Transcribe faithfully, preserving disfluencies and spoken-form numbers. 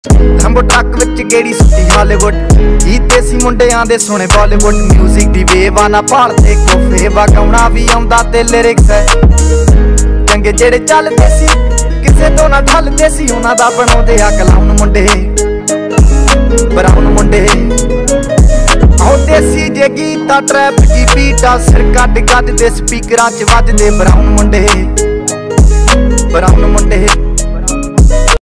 लंबो ट्रक विच गेड़ी सुटी हालीवुड ही देसी मुंडियां दे सोने बॉलीवुड म्यूजिक दी वेव आ ना भालदे कोफे गाउणा भी आउंदा ते लिरिक्स है चंगे जेड़े चलदे सी किसे तो ना ढलदे सी उन्हां दा बनाउंदे आ कलाउन मुंडे ब्राउन मुंडे आओ देसी जे गीता ट्रैप दी बीटा सिर कट कट दे स्पीकरां च वजदे ब्राउन मुंडे ब्राउन मुंडे।